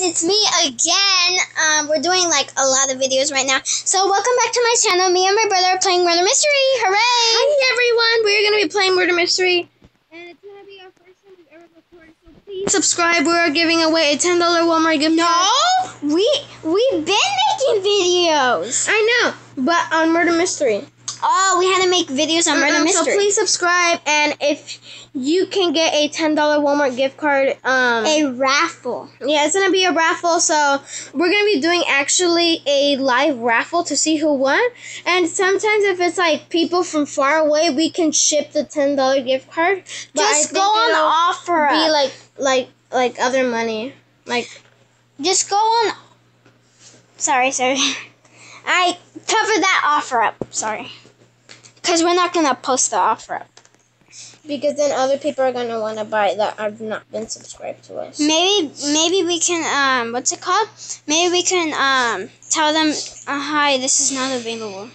it's me again. We're doing like a lot of videos right now. So welcome back to my channel. Me and my brother are playing Murder Mystery. Hooray! Hi everyone, we're going to be playing Murder Mystery. And it's going to be our first time we've ever recorded, so please subscribe. We're giving away a $10 Walmart gift card. No! We've been making videos. I know, but on Murder Mystery. Oh, we had to make videos on Murder Mystery. So please subscribe, and if you can get a $10 Walmart gift card, a raffle. Yeah, it's gonna be a raffle. So we're gonna be doing actually a live raffle to see who won. And sometimes if it's like people from far away, we can ship the $10 gift card. But just go on OfferUp. Be like other money. Like just go on. Sorry. I covered that OfferUp. Sorry. Because we're not going to post the OfferUp. Because then other people are going to want to buy it that have not been subscribed to us. Maybe we can, what's it called? Maybe we can, tell them, hi, this is not available.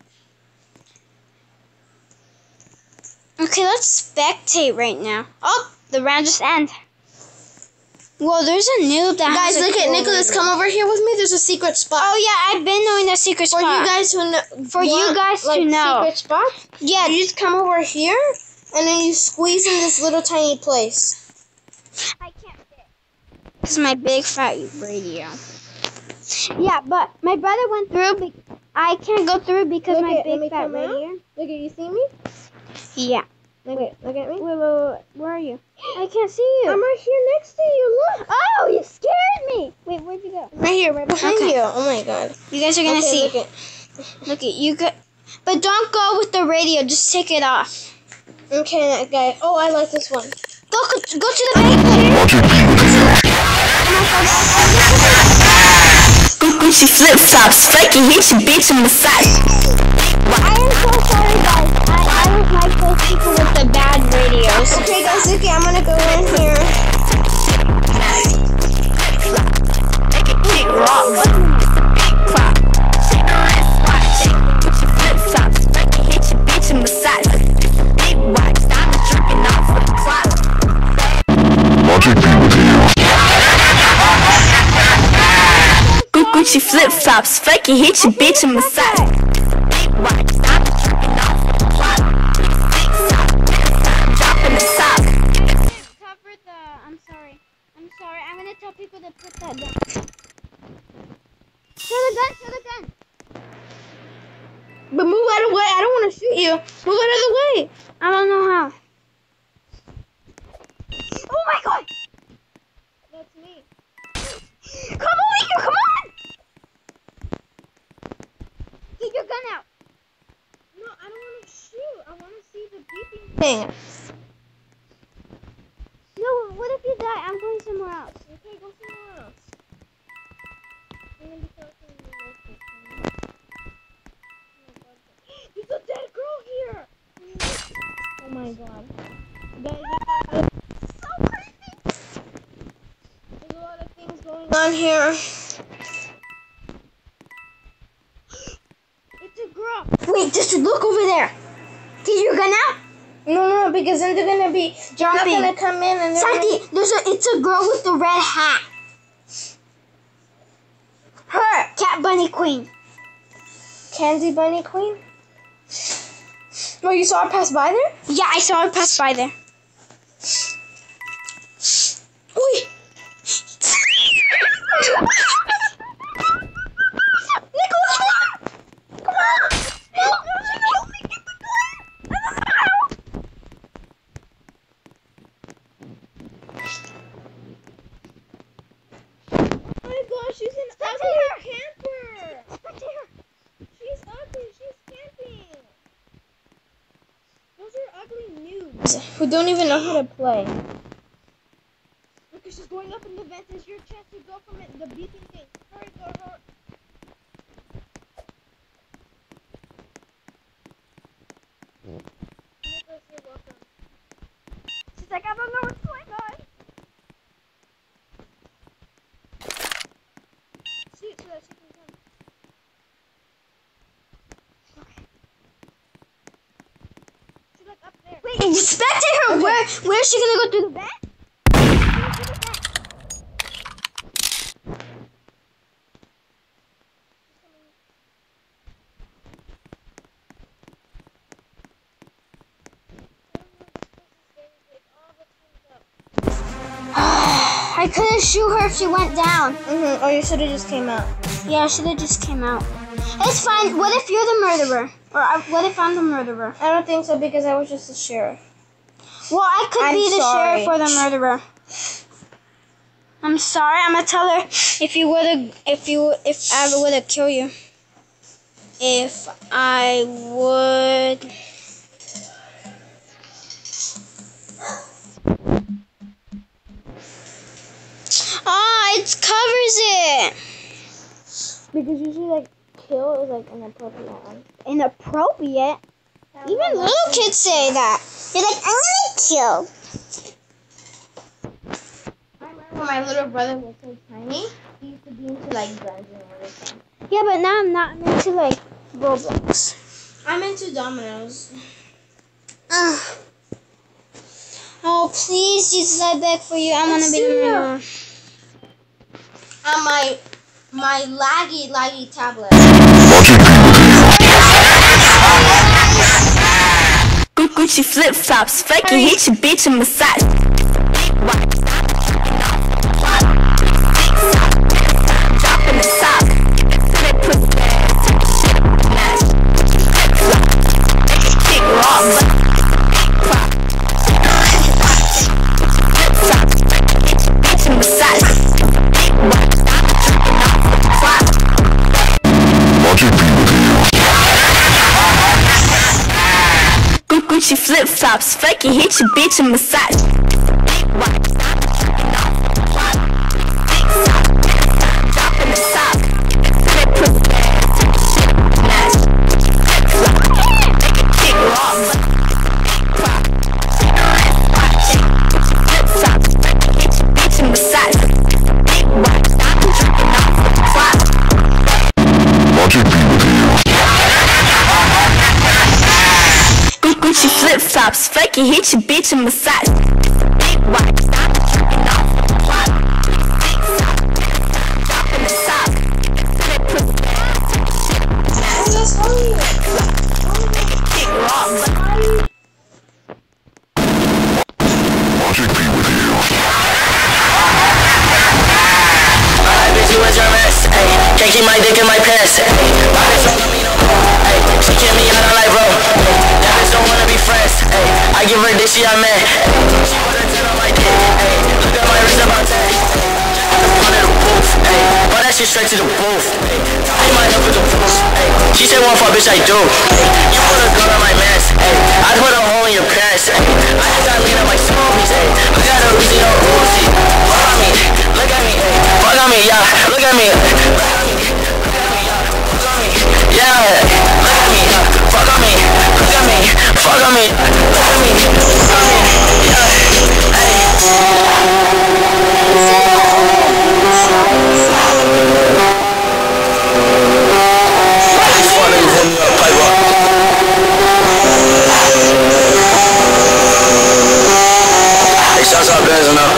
Okay, let's spectate right now. Oh, the round just ended. Well, there's a noob that guys, has look at Nicholas. Come over here with me. There's a secret spot. Oh yeah, I've been knowing that secret spot. For you guys who know. You guys to know. Secret spot. Yeah. You just come over here, and then you squeeze in this little tiny place. I can't fit. This is my big fat radio. Yeah, but my brother went through. I can't go through because my big fat radio. Look at you. See me? Yeah. Look at me. Wait. Where are you? I can't see you. I'm right here next to you. Look. Oh, you scared me. Wait, where'd you go? Right here, right behind you. Oh my god. You guys are gonna see. Look at you. But don't go with the radio. Just take it off. Okay, that guy. Oh, I like this one. Go to the bank. Gucci flip flops, faking hit your bitch in the side. I am so sorry, guys. I don't like those people with the bad radios. Okay, guys, okay, I'm gonna go in here. Make it kick rock. Big pop. Gucci flip flops, faking hit your bitch in the side. Big watch, diamond dripping off of the clock. Gucci flip flops, faking hit your bitch in the side. Big watch, diamond dripping off of the clock. Dropping the top. Cover the. I'm sorry. I'm gonna tell people to put that down. Show the gun. But move out of the way. I don't want to shoot you. Move out of the way. I don't know how. Oh my god! That's me. Come over here, come on! Get your gun out. No, I don't want to shoot. I want to see the beeping thing. No, what if you die? I'm going somewhere else. Okay, go somewhere else. There's a dead girl here. Oh my god. Guys, So creepy. there's a lot of things going on here. It's a girl. Wait, just look over there. Get your gun out. No, because then they're gonna be Jumping. Not gonna come in and Santi, it's a girl with the red hat. Her, Cat Bunny Queen. Candy Bunny Queen. Oh, you saw her pass by there? Yeah, I saw her pass by there. Oi! She's an ugly camper. She's ugly. She's camping. Those are ugly noobs who don't even know how to play. Look, she's going up in the vents. It's your chance to go from the beeping thing. Hurry, go, hurry. Nicholas, you're welcome. She's like, I don't know what's going on. Shoot so that she can come. She's like up there. Wait, spectate her. Okay. Where's she gonna go through the vent? to shoot her if she went down. Or you should have just came out. Yeah, I should have just came out. It's fine. What if you're the murderer? What if I'm the murderer? I don't think so because I was just a sheriff. Well, I could be the sheriff or the murderer. I'm sorry. I'm gonna tell her if I would have killed you. If I would. Oh, it covers it. Because usually, like, kill is, like, inappropriate one. Inappropriate? Even little kids say that. They're like, I'm gonna kill. I remember when my little brother was so tiny, he used to be into, like, guns and everything. Yeah, but now I'm not. I'm into, like, Roblox. I'm into dominoes. Oh, please, Jesus, I beg for you. I want to be the murderer. On my laggy tablet. Gucci flip flops, faking hit your bitch and massage. Dropping the top, put kick raw, bitch and massage. Gucci flip flops, faking hit your bitch and massage. Dropping the top, kick raw, bitch and massage. Gucci flip flops, faking hit your bitch and massage. Can't keep my dick in my pants. My bitch don't love me no more. She kick me out on life, bro. That bitch don't wanna be friends. I give her dick, she a man. She put her 10 on my dick. Look at my wrist about 10. Under the roof. But that shit straight to the booth. Tie my up with the proof. She said one fuck, bitch, I do. You put a gun on my mans. I put a hole in your pants. I just got lean on my smoothies. Look at her Uzi, no Uzi. Fuck on me, look at me. Fuck on me, yeah. Look at me. Yeah, look at me, fuck on me, look at me, fuck on me, look at me, fuck on me, yeah, hey. These fuck niggas hit me up, pipe up. Hey, shouts out Benz now.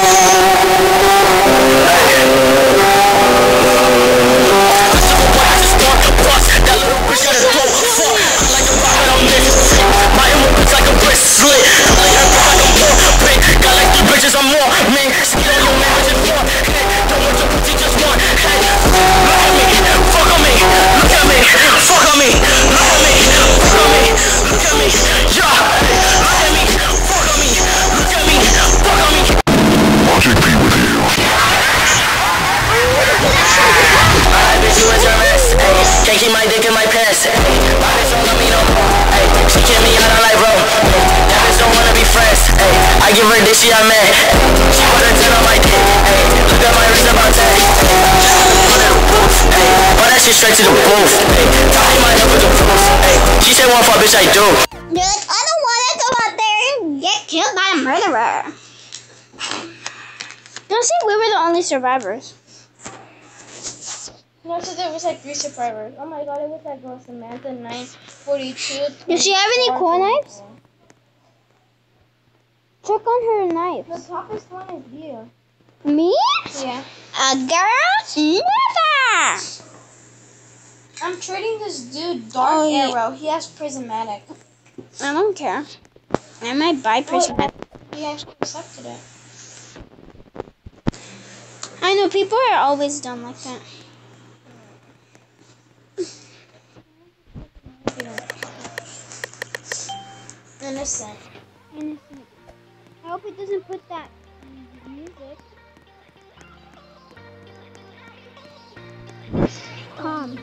Can't keep my dick in my pants. My bitch don't love me no more. She kick me out on life, bro. That bitch don't wanna be friends. I give her dick, she a man. She put her 10 on my dick. Look at my wrist about 10. Under the roof. But that shit straight to the booth. Tie my up with the proof. She said one fuck, bitch, I do. You're like, I don't want to go out there and get killed by a murderer. Don't say we were the only survivors. No, so there was like 3 survivors. Oh my god, it was that girl Samantha 942. Does she have any cool knives? Check on her knife. The toughest one is you. Me? Yeah. A girl? Never. I'm trading this dude Dark Arrow. He has Prismatic. I don't care. I might buy prismatic. He actually accepted it. know, people are always dumb like that. Innocent. Innocent. I hope it doesn't put that music. Calm.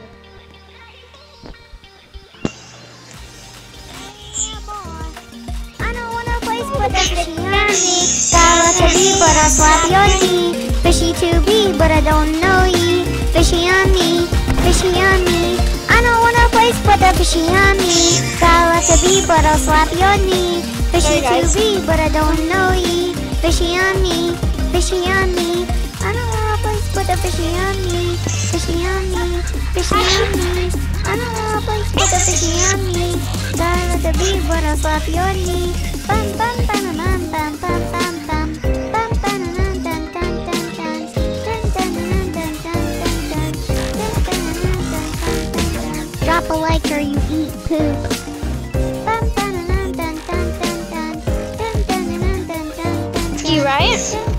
I don't wanna place but the fishy on me. Got to be, but I'll slap your knee. Fishy to be, but I don't know ye. Fishy on me, fishy on me. I don't wanna place but the fishy on me. Got to be, but I'll slap your knee. Fishy to be, but I don't know ye. Fishy on me, fishy on me. I don't wanna place but the fishy on me. Fishy on me, fishy on me. I don't wanna place but the fishy on me. Got to be, but I'll slap your knee. Bum bum bum bum bum bum bum bum. Bum bum dun dun dun dun dun. Dun dun dun dun dun dun dun. Dun dun dun dun dun. Drop a like or you eat poop. Bum bum dun dun dun dun dun. Dun dun dun dun dun dun. You right?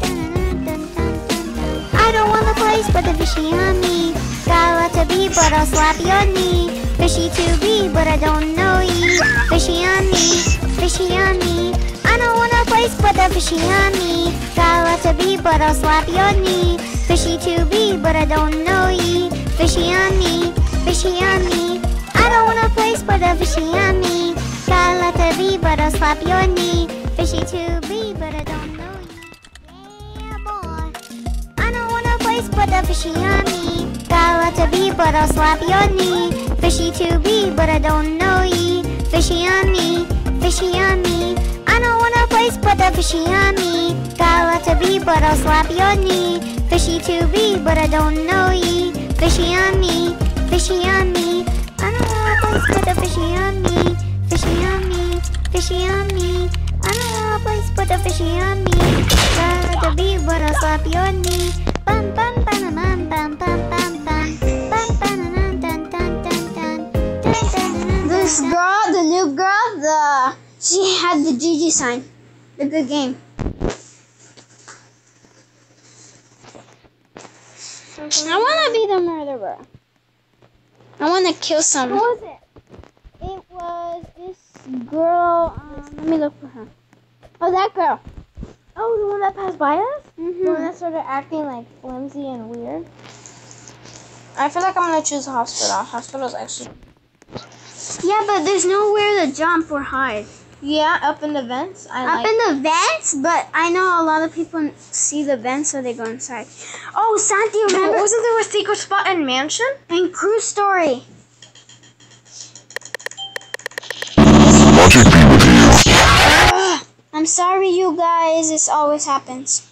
I don't want the place but the fishy on me. Got a lot to be but I'll slap your knee. Fishy to be but I don't know ye. Fishy on me, fishy on me. I don't want a place but the fishy on me. Got a lot to be but I'll slap your knee. Fishy to be but I don't know ye. Fishy on me, fishy on me. I don't want a place but the fishy on me. Got a lot to be but I'll slap your knee. Fishy to be but I don't know ye. Yeah boy. I don't want a place but the fishy on me. Got a lot to be but I'll slap your knee. Fishy to be but I don't know ye. Fishy on me, fishy on me. I don't want a place but the fishy on me. Got a lot to be but I'll slap your knee. Fishy to be but I don't know ye. Fishy on me, fishy on me. I don't want a place but the fishy on me. Fishy on me, fishy on me. I don't want a place but the fishy on me. Got a lot to be but I'll slap your knee. Bum bum bum bum bum bum bum bum. Bum bum dun dun dun dun dun. Dun dun dun. This girl, the new girl, she had the GG sign. The good game. I want to be the murderer. I want to kill someone. Who was it? It was this girl. Let me look for her. Oh, that girl. Oh, the one that passed by us? Mm-hmm. The one that started acting like flimsy and weird? I feel like I'm gonna choose hospital. Hospital's actually... Yeah, but there's nowhere to jump or hide. Yeah, up in the vents. Up in the vents, but I know a lot of people see the vents, so they go inside. Oh, Santi, remember? Wasn't there a secret spot in Mansion? In Crew Story. Logic be with you. I'm sorry, you guys. This always happens.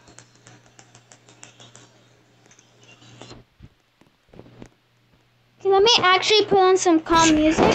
Okay, let me actually put on some calm music.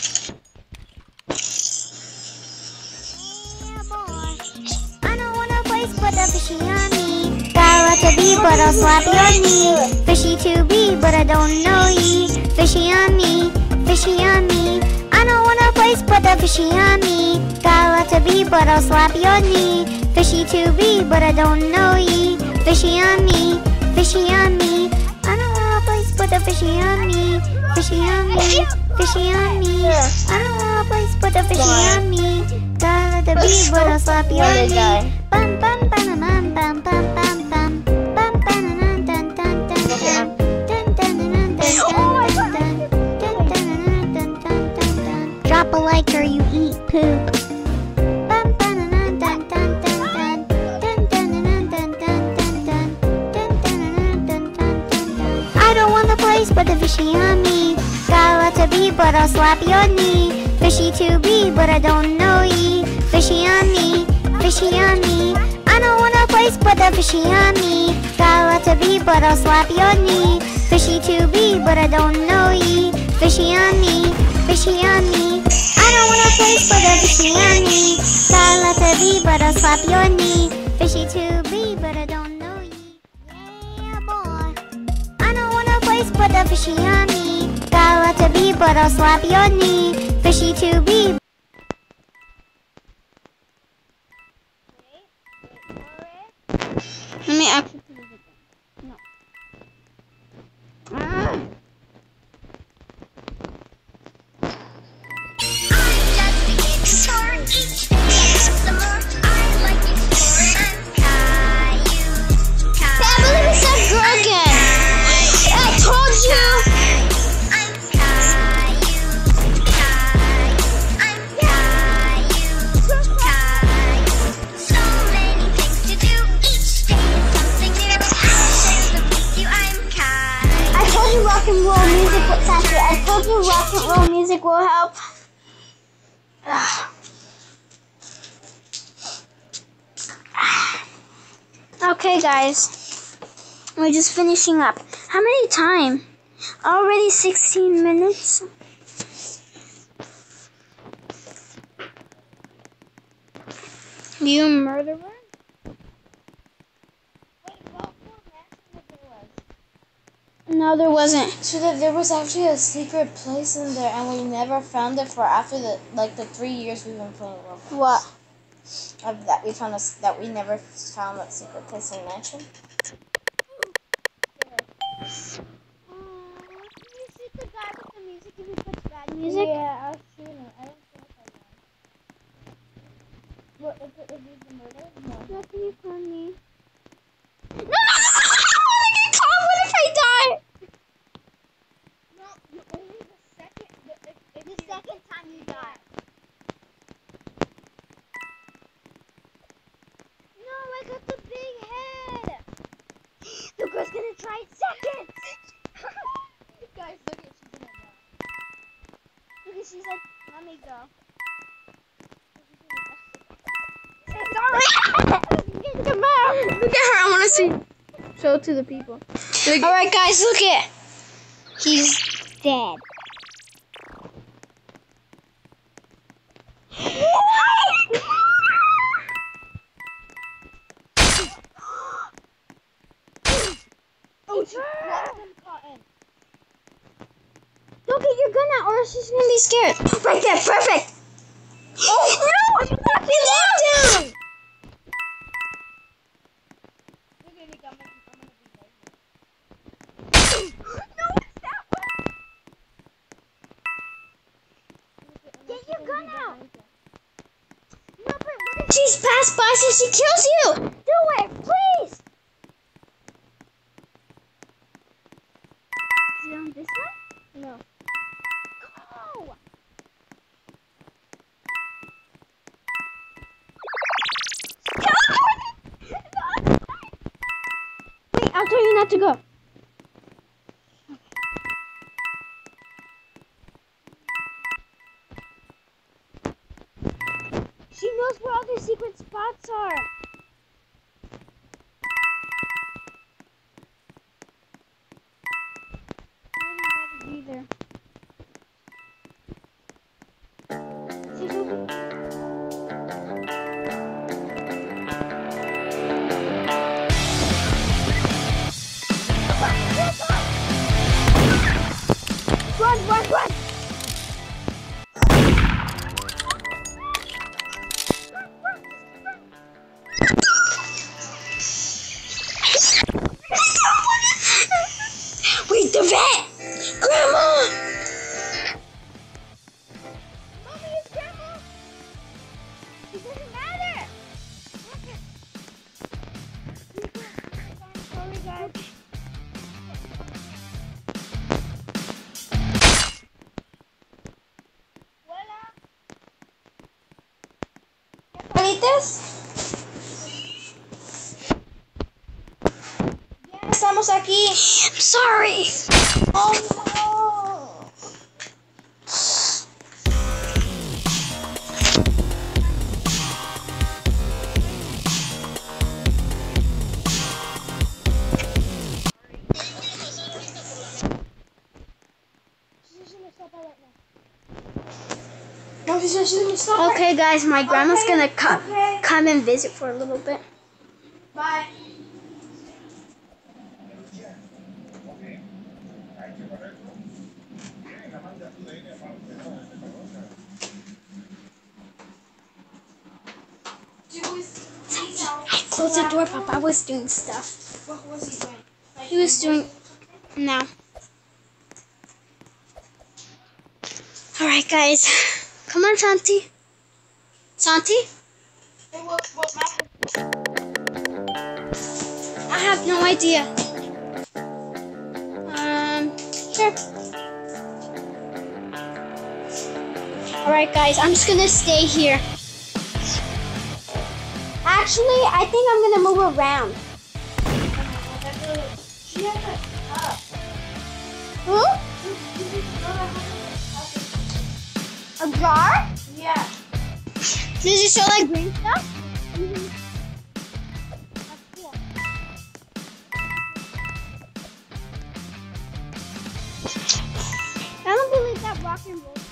I don't want a place but the fishy on me. Got a lot to be but I'll slap your knee. Fishy to be but I don't know ye. Fishy on me, fishy on me. I don't want a place but the fishy on me. Got a lot to be but I'll slap your knee. Fishy to be but I don't know ye. Fishy on me, fishy on me. I don't want a place but the fishy on me. Fishy on me, fishy on me. I don't want a place but the fishy on me. Got a lot to be but I'll slap your knee. Bum bum bum bum bum bum bum bum. Bum bum dun dun dun dun dun. Dun dun dun dun dun dun. Dun dun dun dun dun dun. Drop a like or you eat poop. Bum bum dun dun dun dun dun. Dun dun dun dun dun dun dun. Dun dun dun dun dun dun. I don't want the place but the fishy on me. Got a lot to be but I'll slap your knee. Fishy to be but I don't know ye. Fishy on me, fishy on me. I don't want a place but the fishy on me. Got a lot to be but I'll slap your knee. Fishy to be but I don't know ye. Fishy on me, fishy on me. I don't want a place but the fishy on me. Got a lot to be but I'll slap your knee. Fishy to be but I don't know ye. Yeah boy. I don't want a place but the fishy on me. Got a lot to be but I'll slap your knee. Fishy to be. Let me actually put it again. and roll music with Santi. I told you rock and roll music will help. Okay, guys. We're just finishing up. How many time? Already 16 minutes. You murderer? No, there wasn't. So that there was actually a secret place in there, and we never found it for after the 3 years we've been playing Roblox. What? That we found that we never found that secret place in Mansion. Can you shoot the guy with the music if he puts bad music? Yeah, I've seen it. I don't think I know. What if he's the murder? No. Nothing you call me. No! What if I die? No, you only the second. The second time you die. No, I got the big head. The girl's gonna try it second. Guys, look at she's gonna die. Look, she's like, let me go. Come on! Look at her. I want to see. Show it to the people. All right, guys, look it. He's dead. Don't get your gun out or she's gonna be scared. Right there, perfect. Oh no! You knocked me down. Get your gun out. No, but what if she's passed by so she kills you? Do it, please. Is it on this one? No. Go. Wait, I'll tell you not to go. She knows where all the secret spots are. I don't know either. She's over. Run, run, run! Wait, the vet! Grandma! Mommy, it's Grandma! It doesn't matter! Sorry, guys. Ya estamos aquí. I'm sorry. Oh no. Okay, guys, my grandma's gonna come and visit for a little bit. Bye. I closed the door, Papa was doing stuff. What was he doing? He was doing now. Alright, guys. Come on, Santi. Santi? Hey, what happened? I have no idea. Sure. Alright, guys, I'm just gonna stay here. Actually, I think I'm gonna move around. She has a cup. Who? jar? Yeah. Does it show like green stuff? That's cool. I don't believe that rock and roll.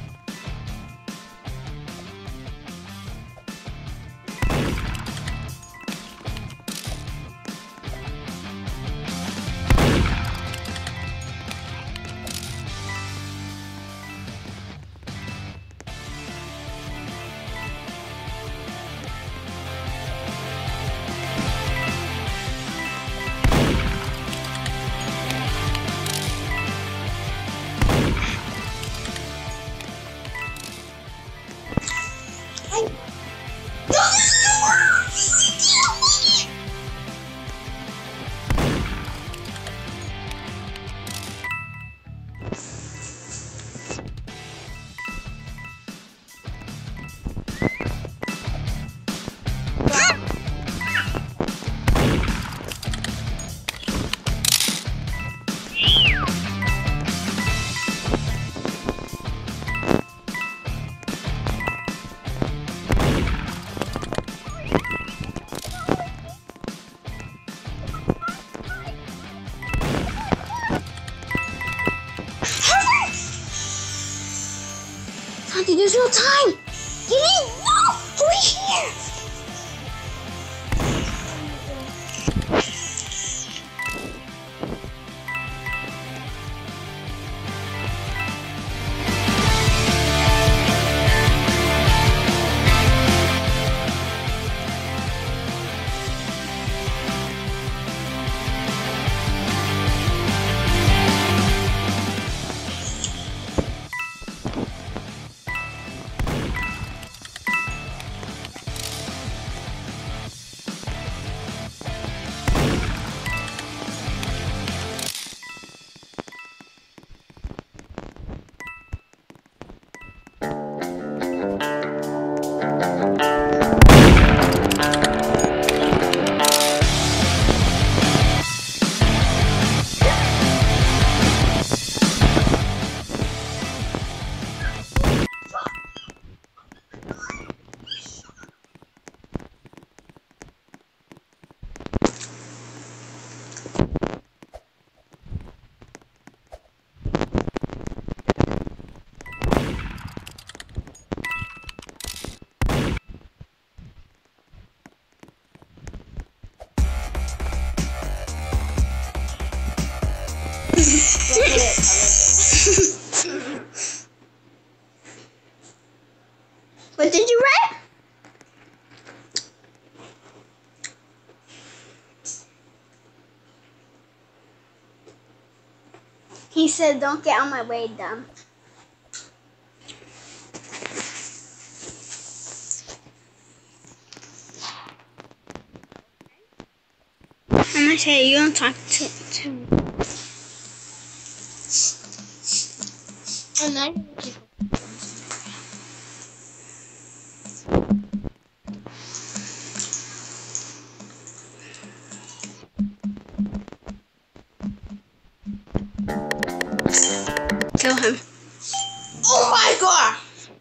Santi, there's no time. Get in. No, over here. What did you write? He said, "Don't get on my way, dumb." I'm gonna say you don't talk to me. And then Kill him. oh my god!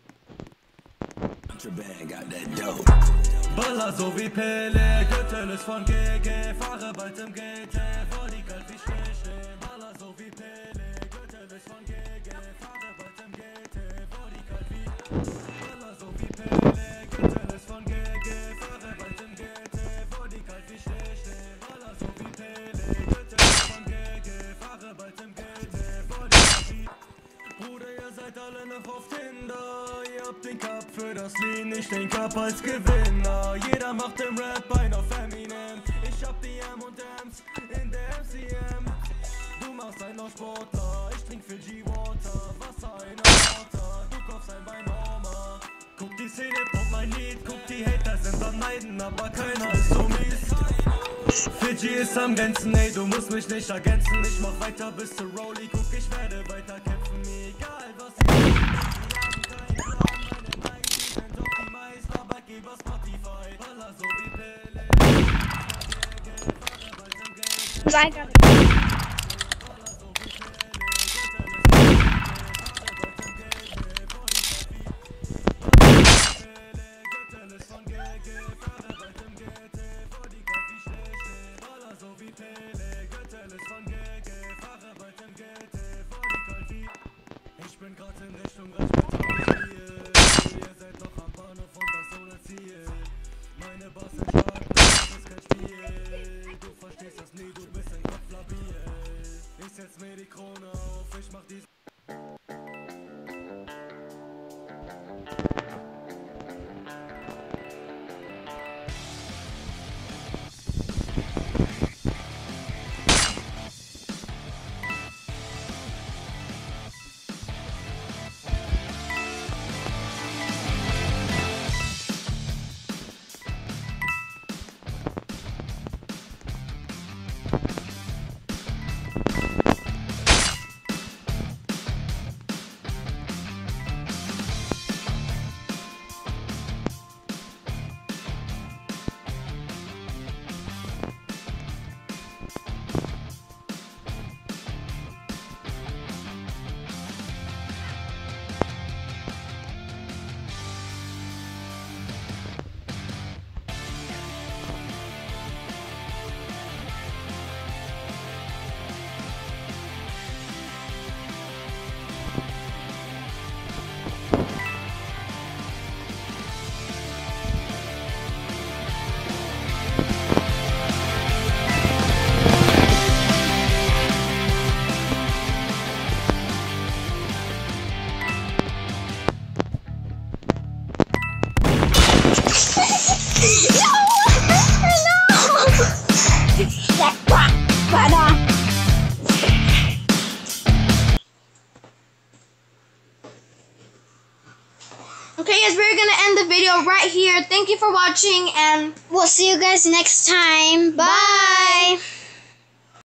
Baller so wie Pele, Götterlös von GG, fahre bald im GT, voll die kalt wie Schnee. Baller so wie Pele, Götterlös von GG, fahre bald im GT, voll die kalt wie Baller so wie Pele, Götterlös von GG, fahre bald im GT, voll die kalt wie Schnee. Baller so wie Pele, Götterlös von GG, fahre bald im GT, voll die kalt wie Bruder, ihr seid alle noch auf Tinder. Ihr habt den Cup für das Lean, ich den Cup als Gewinner. Jeder macht im Rap ein auf Eminem. Ich hab die M&M's in der MCM. Du machst einen auf Sportler, ich trink viel G-Water. Wasser in der Water, du kaufst ein bei Norma. Guck die Szene, braucht mein Lied. Guck die Hater sind am Neiden, aber keiner ist so mies. Fiji ist am Grenzen, ey, du musst mich nicht ergänzen. Ich mach weiter bis zu Rolli, guck, ich werde weiter kämpfen. Egal was ich meine Likes, die sind optimized, Arbeitgeber Spotify. Baller so wie Pele. video right here. Thank you for watching, and we'll see you guys next time. Bye.